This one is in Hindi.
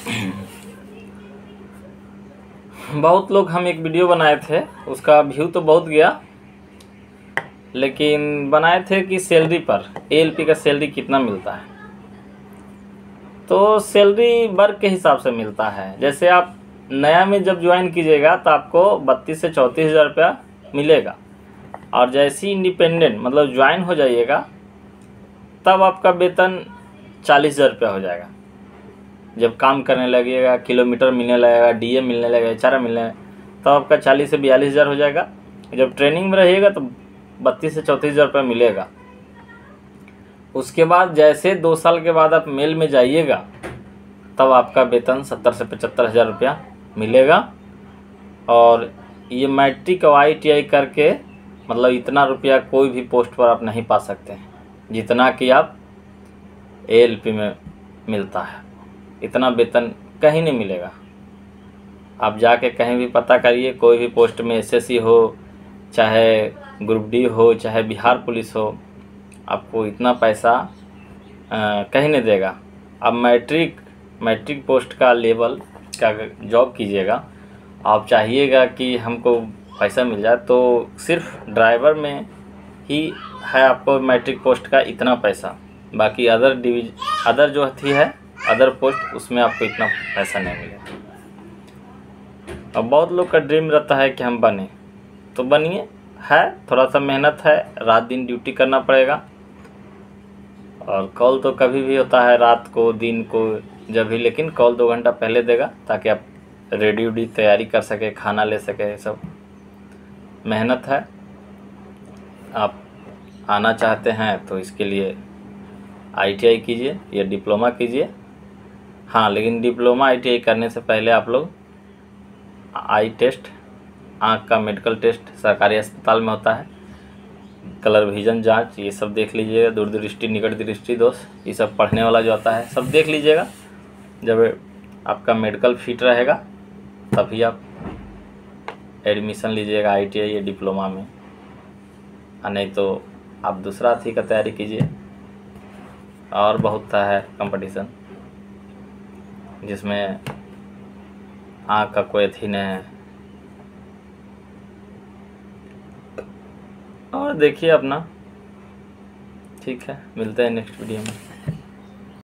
बहुत लोग हम एक वीडियो बनाए थे, उसका व्यू तो बहुत गया, लेकिन बनाए थे कि सैलरी पर एएलपी का सैलरी कितना मिलता है। तो सैलरी वर्क के हिसाब से मिलता है। जैसे आप नया में जब ज्वाइन कीजिएगा तो आपको 32 से 34 हज़ार रुपया मिलेगा, और जैसे ही इंडिपेंडेंट मतलब ज्वाइन हो जाइएगा तब आपका वेतन 40 हज़ार रुपया हो जाएगा। जब काम करने लगेगा, किलोमीटर मिलने लगेगा, डीए मिलने लगेगा, एचआरए मिलने लगेगा, तब आपका 40 से 42 हज़ार हो जाएगा। जब ट्रेनिंग में रहिएगा तो 32 से 34 हज़ार रुपया मिलेगा। उसके बाद जैसे 2 साल के बाद आप मेल में जाइएगा तब आपका वेतन 70 से 75 हज़ार रुपया मिलेगा। और ये मैट्रिक और ITI करके मतलब इतना रुपया कोई भी पोस्ट पर आप नहीं पा सकते हैं जितना कि आप ALP में मिलता है। इतना वेतन कहीं नहीं मिलेगा। आप जाके कहीं भी पता करिए, कोई भी पोस्ट में SSC हो, चाहे ग्रुप D हो, चाहे बिहार पुलिस हो, आपको इतना पैसा कहीं नहीं देगा। अब मैट्रिक पोस्ट का लेवल का जॉब कीजिएगा, आप चाहिएगा कि हमको पैसा मिल जाए, तो सिर्फ ड्राइवर में ही है आपको मैट्रिक पोस्ट का इतना पैसा। बाकी अदर जो थी है अदर पोस्ट, उसमें आपको इतना पैसा नहीं मिलेगा। अब बहुत लोग का ड्रीम रहता है कि हम बने, तो बनिए। है थोड़ा सा मेहनत है, रात दिन ड्यूटी करना पड़ेगा। और कॉल तो कभी भी होता है, रात को दिन को जब भी, लेकिन कॉल 2 घंटा पहले देगा ताकि आप रेडी तैयारी कर सके, खाना ले सके। सब मेहनत है। आप आना चाहते हैं तो इसके लिए ITI कीजिए या डिप्लोमा कीजिए। हाँ, लेकिन डिप्लोमा ITI करने से पहले आप लोग आई टेस्ट, आँख का मेडिकल टेस्ट सरकारी अस्पताल में होता है, कलर विजन जांच, ये सब देख लीजिएगा। दूरदृष्टि, निकट दृष्टि दोष, ये सब पढ़ने वाला जो आता है सब देख लीजिएगा। जब आपका मेडिकल फिट रहेगा तभी आप एडमिशन लीजिएगा ITI या डिप्लोमा में, नहीं तो आप दूसरा थी का तैयारी कीजिए। और बहुत है कंपटीशन जिसमें आँख का कोई थी नहीं है। और देखिए अपना। ठीक है, मिलते हैं नेक्स्ट वीडियो में।